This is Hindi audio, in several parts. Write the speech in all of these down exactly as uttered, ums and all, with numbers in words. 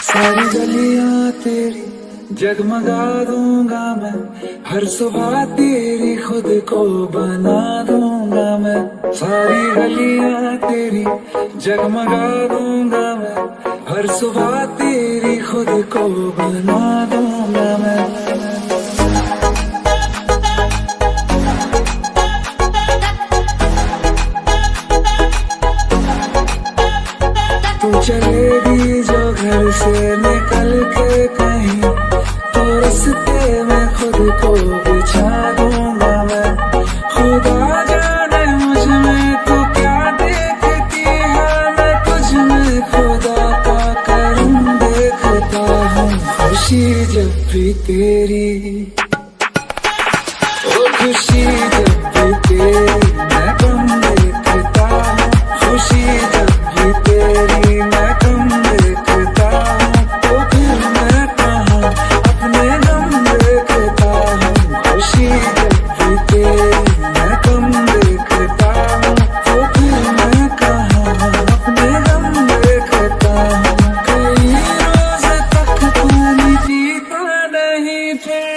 सारी गलियां तेरी जगमगा दूंगा मैं, हर सुबह तेरी खुद को बना दूंगा मैं। सारी गलियां तेरी जगमगा दूंगा मैं, हर सुबह तेरी खुद को बना दूंगा मैं। तू चलेगी जो घर से निकल के कहीं, तो रास्ते में खुद को बिछा दूंगा मैं। खुदा जाने मुझ में तू क्या देखती है, मैं तुझ में खुदा का करम देखता हूँ। खुशी जब भी तेरी, ओ खुशी जब भी तेरी मैं कम देखता हूँ। खुशी जब भी तेरी मैं कम देखता हूँ, तो फिर मैं कहाँ अपने गम देखता हूँ। खुशी जब भी तेरी मैं कम देखता हूँ, तो फिर मैं कहाँ अपने गम देखता हूँ। कई रोज तक पानी पीता नहीं फिर,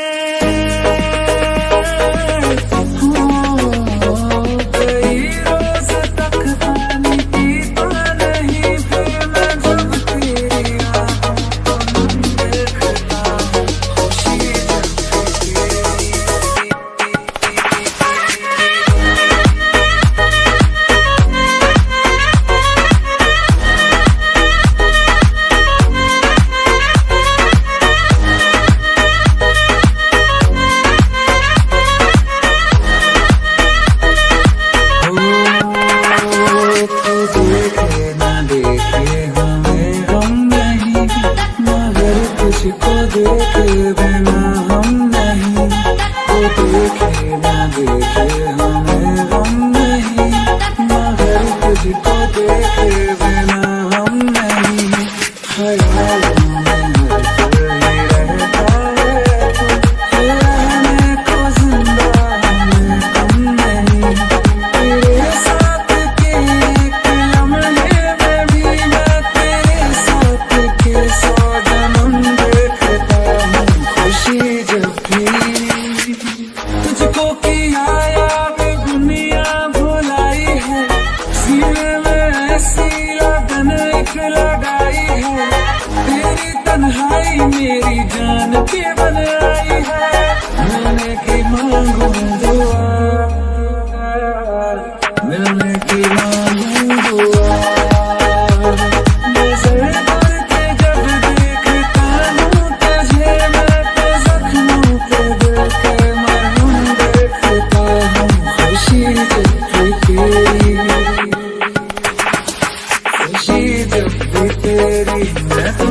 कई रोज तक पानी पीता नहीं फिर, मैं जब तेरी आँखों को देखता हूँ। खुशी जब भी तेरी, तू देखे ना देखे हमें गम नहीं, मगर तुझको देखे बिना हम नहीं। तू देखे ना देखे हमें गम नहीं, मगर तुझको देखे बिना हम नहीं। ख्यालों में हर पल ही रहता है तू, रहने को जिंदा हमें कम नहीं। तेरे साथ के एक लम्हे में भी मैं तेरे साथ के सौ जन्म देखता हूँ। खुशी जब भी तुझको किया याद दुनिया भुलाई है, सीने में ऐसी लगन एक लगाई है। तेरी तन्हाई मेरी जान के बन आई है, मिलने की मांगू दुआ, मिलने की मांगू दुआ। नजर करके जब देखता हूँ तुझे, मैं तो जख्मों पे दिल के मरहम देखता हूँ। खुशी जब भी तेरी, खुशी जब भी तेरी मैं